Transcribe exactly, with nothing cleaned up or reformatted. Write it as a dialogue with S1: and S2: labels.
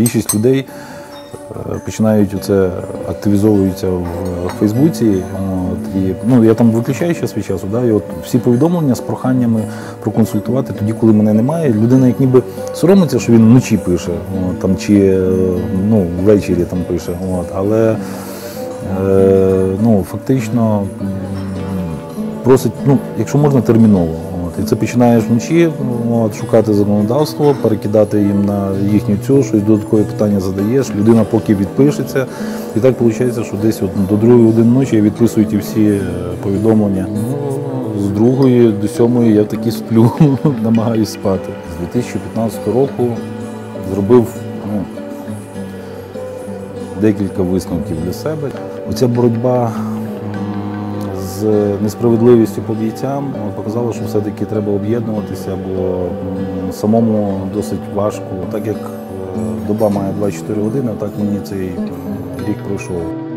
S1: більшість людей починають оце активізовуються в Фейсбуці. От, і, ну, я там виключаю ще свій часу, да, і от всі повідомлення з проханнями проконсультувати тоді, коли мене немає. Людина як ніби соромиться, що він вночі пише, от, там, чи ну, ввечері там пише. От, але е, ну, фактично просить, ну, якщо можна, терміново. От, і це починаєш вночі от, шукати законодавство, перекидати їм на їхню цю, щось додаткові питання задаєш, людина поки відпишеться. І так виходить, що десь от до другої години ночі я відписую ті всі повідомлення. Ну, з другої до сьомої я таки сплю, намагаюсь спати. З дві тисячі п'ятнадцятого року зробив ну, декілька висновків для себе. Оця боротьба з несправедливістю по бійцям показало, що все-таки треба об'єднуватися, бо самому досить важко. Так як доба має двадцять чотири години, так мені цей рік пройшов.